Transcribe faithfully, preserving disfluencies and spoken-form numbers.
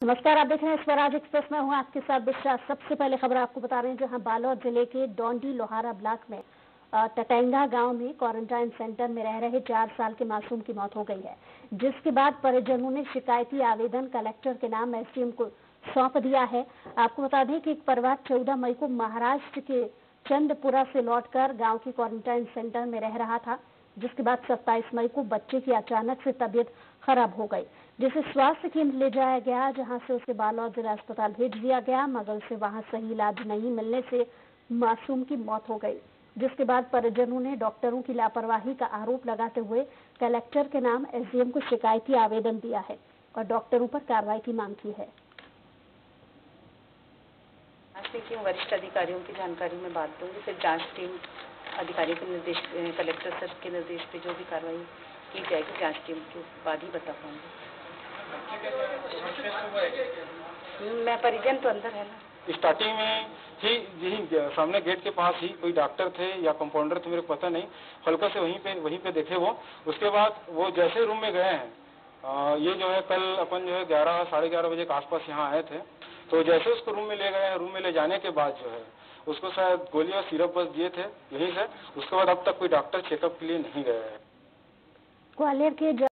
नमस्कार, आप देख रहे हैं स्वराज एक्सप्रेस में। हूं आपके साथ बिश्रा। सबसे पहले खबर आपको बता रहे हैं, जहां बालोद जिले के डोंडी लोहारा ब्लॉक में टटेंगा गांव में क्वारंटाइन सेंटर में रह रहे चार साल के मासूम की मौत हो गई है, जिसके बाद परिजनों ने शिकायती आवेदन कलेक्टर के नाम एसडीएम को सौंप दिया है। आपको बता दें कि एक परिवार चौदह मई को महाराष्ट्र के चंदपुरा से लौटकर गांव के क्वारंटाइन सेंटर में रह रहा था, जिसके बाद सत्ताईस मई को बच्चे की अचानक से तबीयत खराब हो गई, जिसे स्वास्थ्य केंद्र ले जाया गया, जहां से उसे बालोद जिला अस्पताल भेज दिया गया, मगर उसे वहां सही इलाज नहीं मिलने से मासूम की मौत हो गई। जिसके बाद परिजनों ने डॉक्टरों की लापरवाही का आरोप लगाते हुए कलेक्टर के नाम एसडीएम को शिकायती आवेदन दिया है और डॉक्टरों पर कार्रवाई की मांग की है। की वरिष्ठ अधिकारियों की जानकारी में बात दूंगी, फिर जांच टीम अधिकारियों के निर्देश, कलेक्टर सर के निर्देश पे जो भी कार्रवाई की जाएगी जांच टीम के बाद ही बता पाऊंगी। मैं परिजन तो अंदर है ना। स्टार्टिंग में ही यही सामने गेट के पास ही कोई डॉक्टर थे या कंपाउंडर थे, मेरे को पता नहीं, हल्का से वहीं पे वहीं पे देखे वो। उसके बाद वो जैसे रूम में गए हैं, आ, ये जो है कल अपन जो है ग्यारह साढ़े ग्यारह बजे के आसपास यहाँ आए थे, तो जैसे उसको रूम में ले गए हैं, रूम में ले जाने के बाद जो है उसको शायद गोली और सिरप बस दिए थे यहीं से। उसके बाद अब तक कोई डॉक्टर चेकअप के लिए नहीं गया है। ग्वालियर के